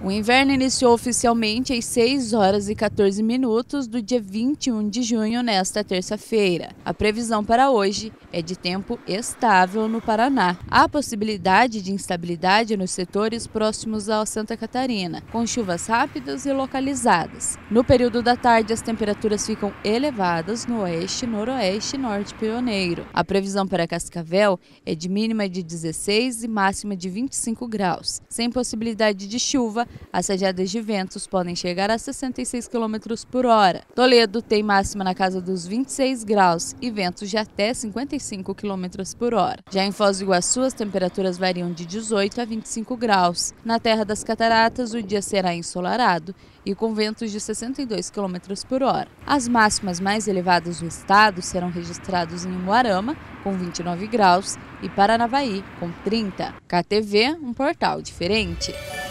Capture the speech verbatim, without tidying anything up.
O inverno iniciou oficialmente às seis horas e quatorze minutos do dia vinte e um de junho, nesta terça-feira. A previsão para hoje é de tempo estável no Paraná. Há possibilidade de instabilidade nos setores próximos a Santa Catarina, com chuvas rápidas e localizadas. No período da tarde, as temperaturas ficam elevadas no oeste, noroeste e norte pioneiro. A previsão para Cascavel é de mínima de dezesseis e máxima de vinte e cinco graus. Sem possibilidade de chuva, as rajadas de ventos podem chegar a sessenta e seis quilômetros por hora. Toledo tem máxima na casa dos vinte e seis graus e ventos de até cinquenta e cinco quilômetros por hora. Já em Foz do Iguaçu, as temperaturas variam de dezoito a vinte e cinco graus. Na Terra das Cataratas, o dia será ensolarado e com ventos de sessenta e dois quilômetros por hora. As máximas mais elevadas do estado serão registradas em Umuarama, com vinte e nove graus, e Paranavaí, com trinta. K T V, um portal diferente.